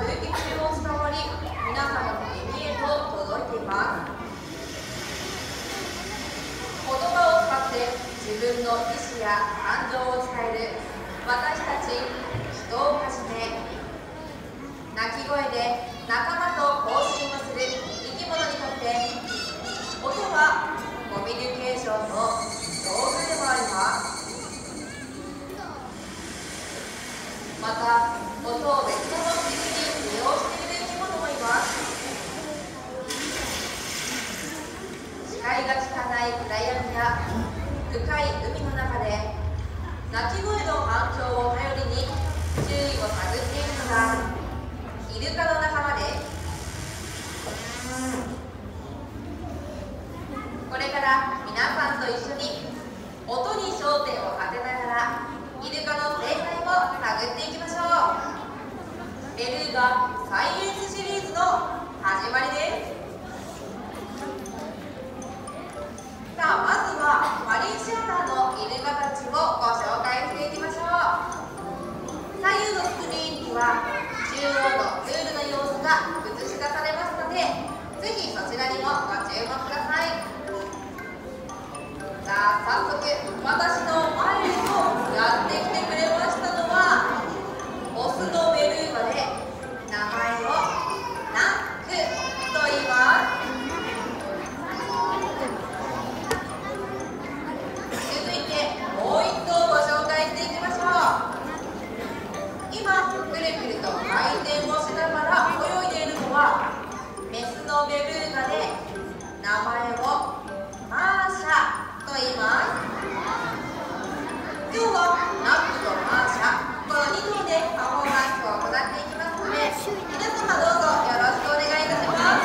空気中を伝わり、皆様の耳へと届いています。言葉を使って自分の意思や感情を伝える私たち人をはじめ、鳴き声で仲間と交信をする生き物にとって音はコミュニケーションの道具でもあります。また、音を別の目的に利用している生き物もいます。視界が効かない暗闇や深い海の中で鳴き声の反響を頼りに周囲を探っているのがイルカの仲間です。これから皆さんと一緒に音に焦点を当てながらイルカの生態を探っていきましょう。ベルーガサイエンスシリーズの始まりです。さあ、まずはマリンシアターのイルカたちをご紹介していきましょう。左右のスクリーンには中央のプールの様子が映し出されますので、ぜひそちらにもご注目ください。さあ、早速私の前へとやってきてくれましたのはオスのベルーガで名前をナックと言います。続いてもう一頭ご紹介していきましょう。今くるくると回転をしながら泳いでいるのはメスのベルーガで名前をマーシャと言います。今日はナックとマーシャ、この2頭でパフォーマンスを行っていきますので、皆様どうぞよろしくお願いいたします。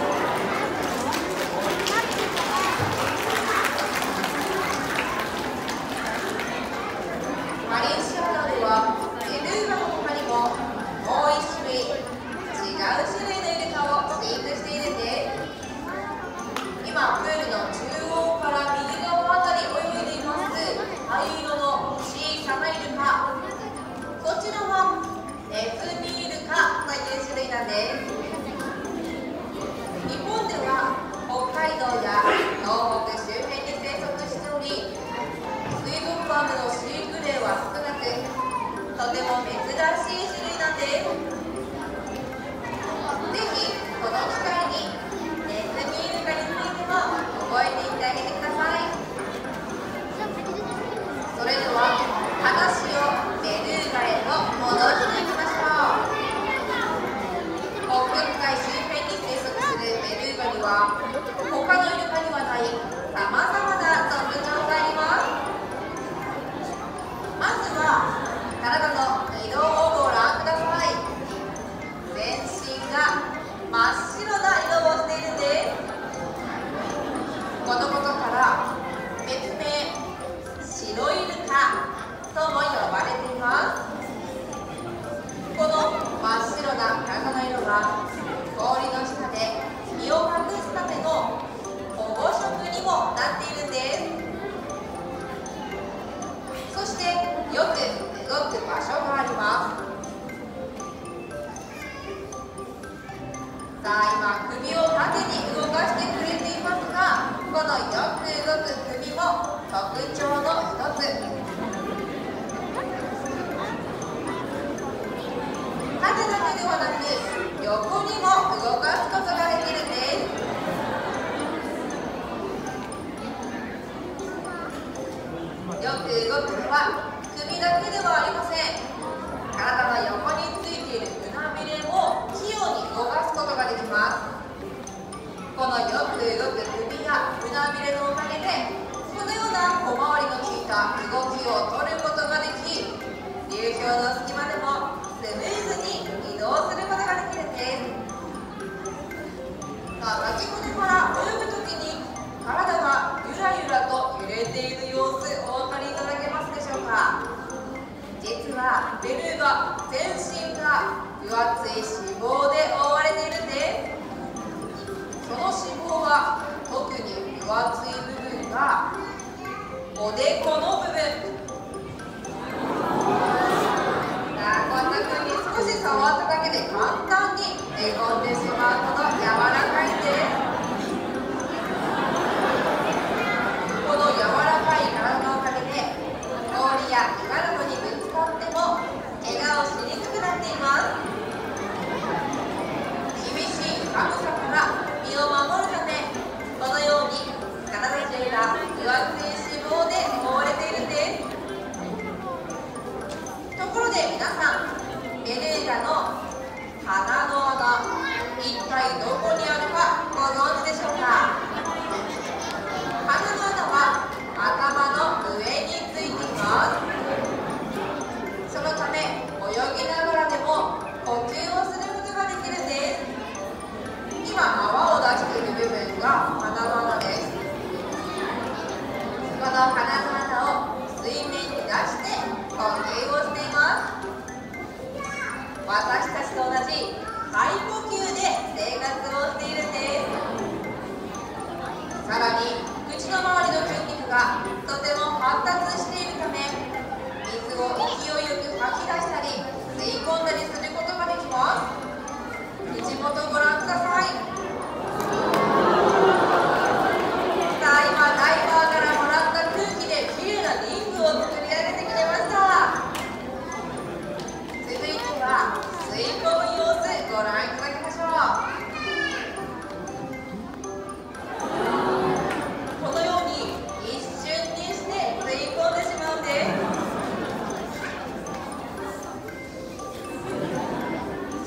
マリンシアターではベルーガの他にももう1種類違う種類のイルカを飼育しているんです。今プールの中央から右側あたり泳いでいます灰色の小さなイルカ、こちらはネズミイルカという種類なんです。日本では北海道や東北周辺に生息しており、水族館での飼育例は少なくとても珍しい種類なんです。ぜひこの機会にネズミイルカについても覚えていってあげてください。それでは話をベルーガへと戻していきましょう。北極海周辺に生息するベルーガには他のイルカにはないさまざまな特徴があります。まずは体の移動をご覧ください。全身が真っ白な色をしているんです。このことから別名白イルカとも呼ばれています。この真っ白な体の色が氷の下で身を隠すための保護色にもなっているんです。そしてよく動く場所があります。さあ、今首を縦に動かしてくれていますが、このよく動く首も特徴の一つ。縦だけではなく横にも動かすことができるんです。よく動くのは首だけではありません。体の横についている胸びれも器用に動かすことができます。このよく動く首や胸びれのおかげでこのような小回りの利いた動きを取ることができ、流氷の隙間でもスムーズに移動することができるんです。さあ、鳴き船から泳ぐときに体がゆらゆらと揺れている様子、お分かりいただけますでしょうか。実はベルーガ全身が分厚い脂肪で覆われているんです。その脂肪は特に分厚い部分がおでこの部分。さあ、こんな風に少し触っただけで簡単にへこんでしまうほど柔らかいんです。この柔らかい体のおかげで氷や岩などにぶつかっても怪我をしにくくなっています。厳しい寒さから身を守るため、このように体中が分厚い脂肪で覆われているんです。ところで皆さん、ベルーガの鼻の穴、一体どこにあるかご存知でしょうか？鼻の穴は頭の上についています。そのため泳ぎながらでも呼吸をすることができるんです。今泡を出している部分が鼻の穴です。この鼻の穴を水面に出して呼吸をしています。私たちと同じ肺呼吸で生活をしているんです。さらに口の周りの筋肉がとても発達しているため、水を勢いよく吐き出したり吸い込んだりすることができます。口元ご覧ください。さあ、今ダイバーからもらった空気できれいなリングを作り上げてくれました。続いては吸い込む様子ご覧いただきましょう。このように一瞬にして吸い込んでしまうんです。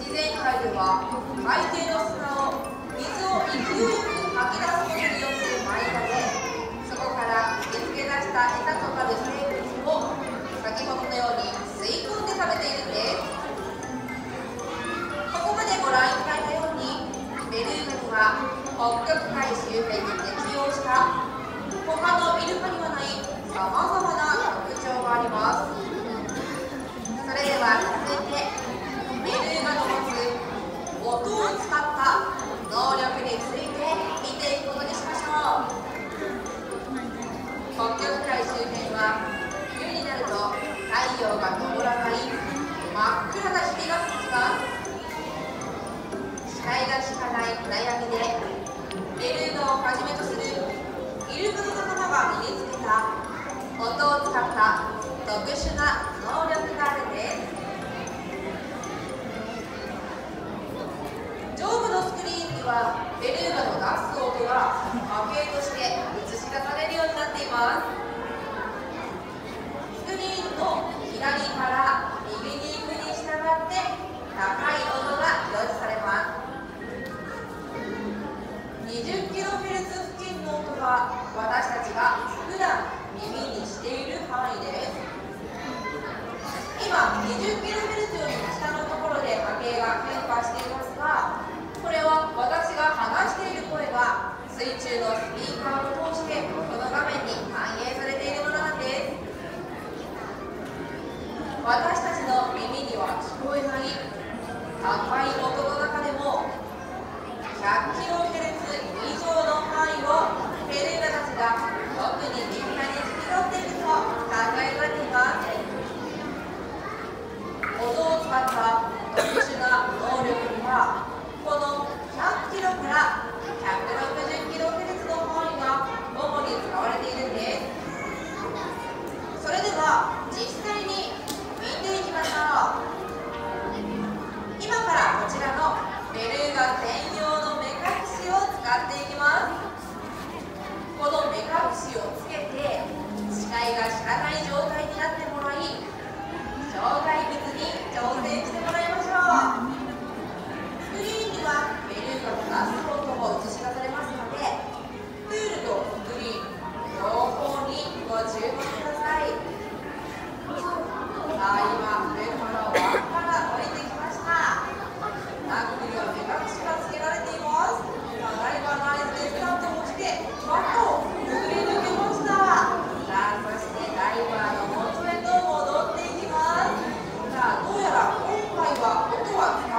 自然界では海底の砂を水を勢いよく吐き出すことによって舞い上げ、そこから見つけ出した餌となる生物を先ほどのように吸い込んで食べているんです。ここまでご覧いただいたように、ベルーガには北極海周辺に適応した他のイルカにはないさまざまな特徴があります。それでは続いてベルーガの持つ音を使った能力について見ていくことにしましょう。北極海周辺は冬になると太陽が昇らない真っ暗な日々が続きます。視界が効かない暗闇でベルーガをはじめとするイルカの仲間が身につけた音を使った特殊な能力があるんです。上部のスクリーンにはベルーガの出す音が波形として映し出されるようになっています。スクリーンの左から右に行くに従って高い音が表示されます。20kHz 付近の音が私たちが普段耳にしている範囲です。今 20kHz より下のところで波形が変化していますが、これは私が話している声が水中のスピーカーを通してこの画面に反映されているものなんです。私たちの耳には聞こえない高い音の中でも 100kHz 以上の範囲をベルーガたちが特に敏感に聞き取っていると考えられています。音を使った特殊な能力にはこの 100kHz から 160kHz の範囲が主に使われているんです。それでは実際に見ていきましょう。今からこちらのベルーガ専用の目隠しを使っていきます。この目隠しをつけて視界が効かない状態になってもらい、障害物に挑戦してもらいましょう。スクリーンにはベルーガの出す音も映し出されますので、プールとスクリーン両方にご注目ください。さあ、今上から輪から降りてきました。ナックには目隠しがつけられています。ダイバーの合図でスタートをして輪をくぐり抜けました。さあ、そしてダイバーの元へと戻っていきます。さあ、どうやら今回は音はつ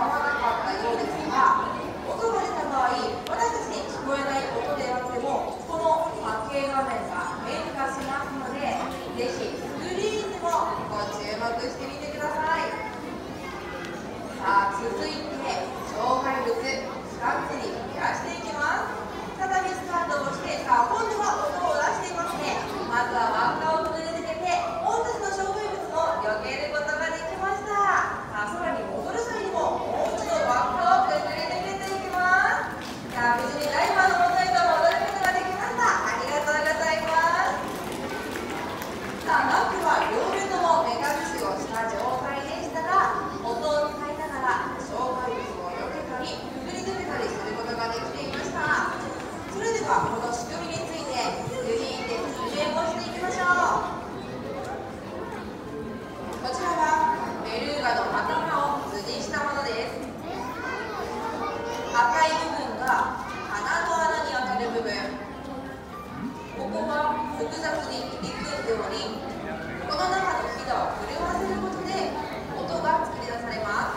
赤い部分が鼻の穴に当たる部分。ここは複雑に入り組んでおり、この中のひだを震わせることで音が作り出されます。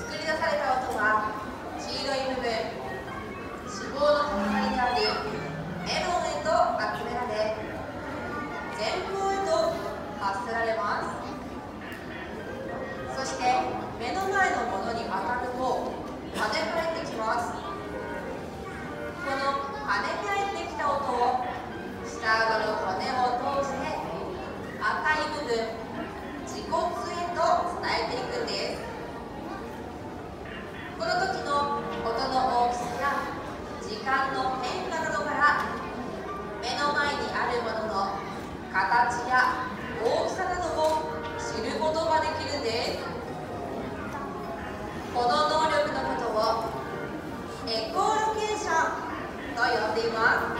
作り出された音は黄色い部分、脂肪の塊であるメロンへと集められ、前方へと発せられます。そして目の前のものに当たると跳ね返ってきます。この跳ね返ってきた音を下顎の骨を通して赤い部分、自骨へと伝えていくんです。この時の音の大きさや時間の変化などから目の前にあるものの形や大きさなどを知ることができるんです。この能力のことをエコーロケーションと呼んでいます。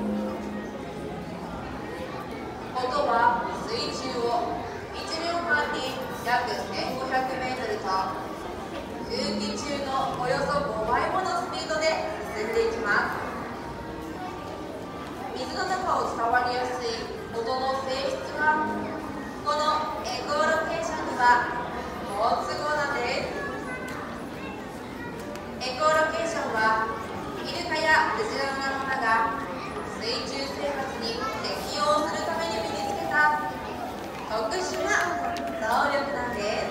音は水中を1秒間に約1500メートルと空気中のおよそ5倍ものスピードで進んでいきます。水の中を伝わりやすい音の性質はこのエコーロケーションには好都合なんです。エコーロケーションはイルカやクジラの仲間が水中生活に適応するために身につけた特殊な能力なんです。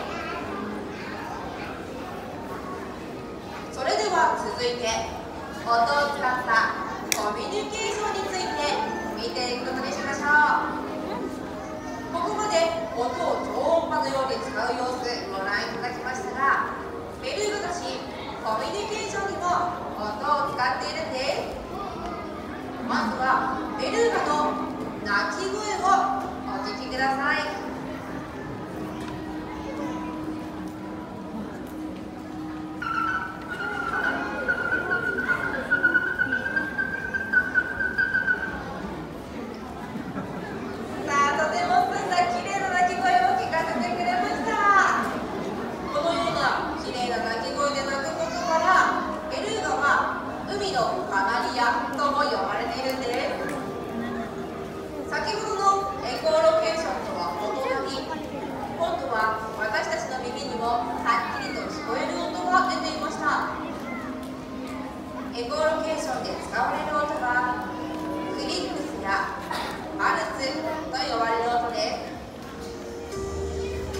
それでは続いて音を使ったコミュニケーションについて見ていくことにしましょう。ここまで音を超音波のように使う様子ご覧いただきましたが、ベルーガたちコミュニケーションにも音を使っているんです。まずはベルーガの鳴き声をお聞きください。エコーロケーションで使われる音はクリックスやパルスと呼ばれる音です。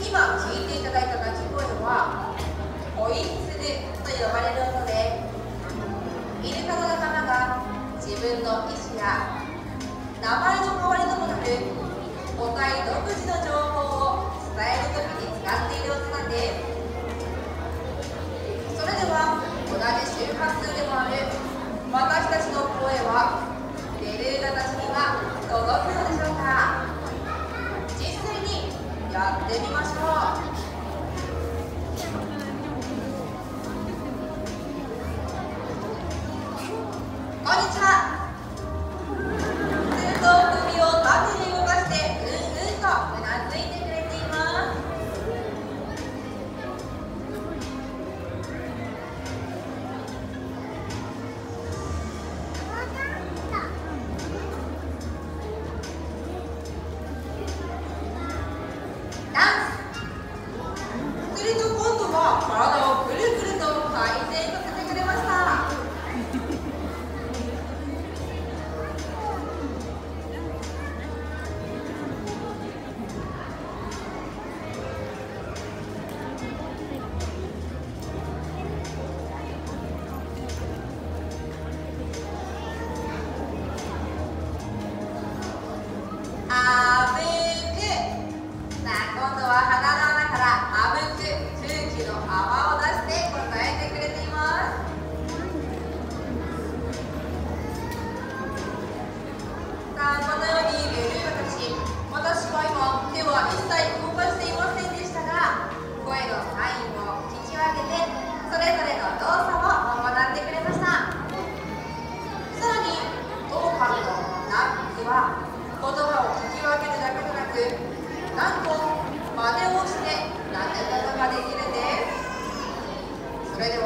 今聞いていただいた鳴き声はホイッスルと呼ばれる音で、イルカの仲間が自分の意思や名前の代わりともなる個体独自の情報を伝えるときに使っている音なんです。それでは同じ周波数でもある私たちの声を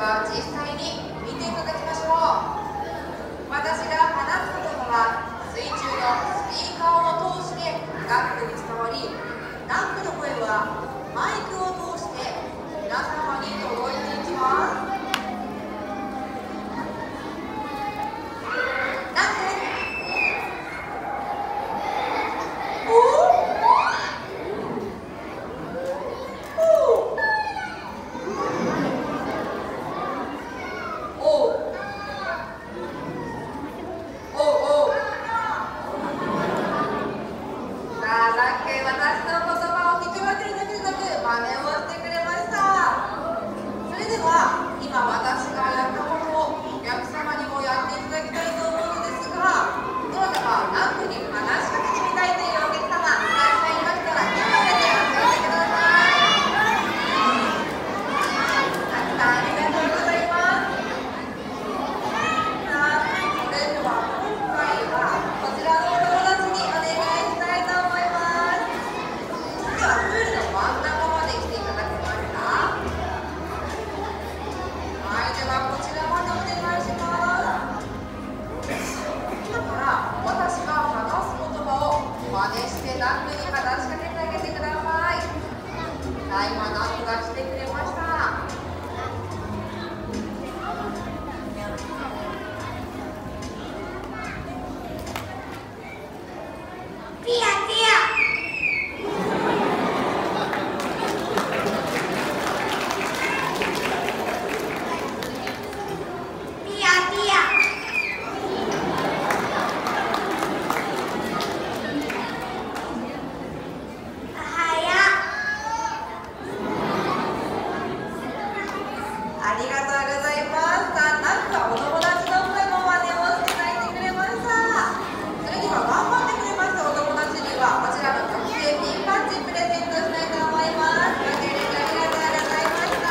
は実際に見ていただきましょう。私が話す言葉は水中のスピーカーを通してダンクに伝わり、ダンクの声はマイクを通して皆様に届いていきます。今私がやったことをお客様にもやっていただきたいと思うのですが、どなたかダンクに話しかけてみたいというお客様いらっしゃいましたら、手を挙げてお寄せください。たくさんありがとうございます。さあ、それでは今回はこちらのお友達にお願いしたいと思います。ではプールの真ん中まで来ていただけますか。はい、ではこちらまでお願いします。今から私が話す言葉を真似してダンクに話しかけてあげてください。今ダンクが来てくれました。ピヤピヤ。ありがとうございます。なんかお友達の声も真似をして泣いてくれました。それでは頑張ってくれましたお友達にはこちらの特製ピンバッジプレゼントしたいと思います。ご協力ありがとうございました。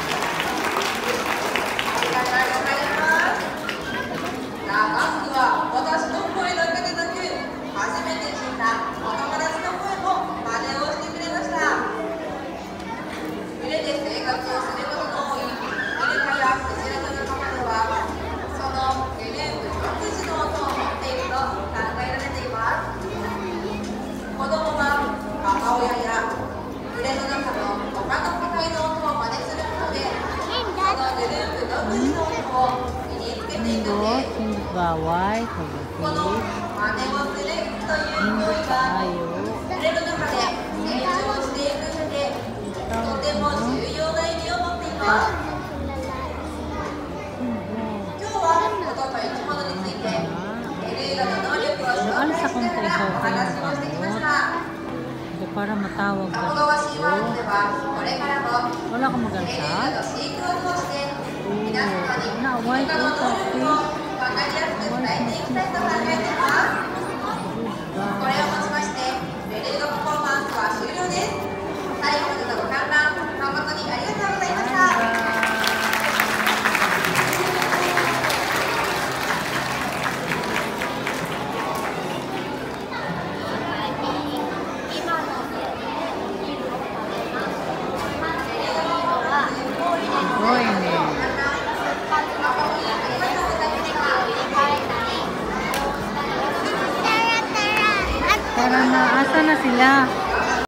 ありがとうございます。ダンクは私の声だけでなく、初めて聞いたお友達の声も真似をしてくれました。群れで生活をすることの多いイルカやクジラの仲間では、そのグループ独自の音を持っていると考えられています。子供は母親や群れの中の他の個体の音を真似することで、そのグループ独自の音を身につけていくんです。この真似をするという行為が群れの中で成長していく上でとても重要な意味を持っています。今日は音と生き物についてベルーガの能力を紹介しながらお話をしてきました。 para matawag ka 鴨川シーワールドではこれからも wala ka ベルーガ magalsa の飼育を通して皆様にイルカ na-white の能力を分かりやすく伝えていきたいと考えています。これをもちましてベルーガパフォーマンスは終了です。最後までのご観覧誠にありがとうございました。 Tara na, asa na sila?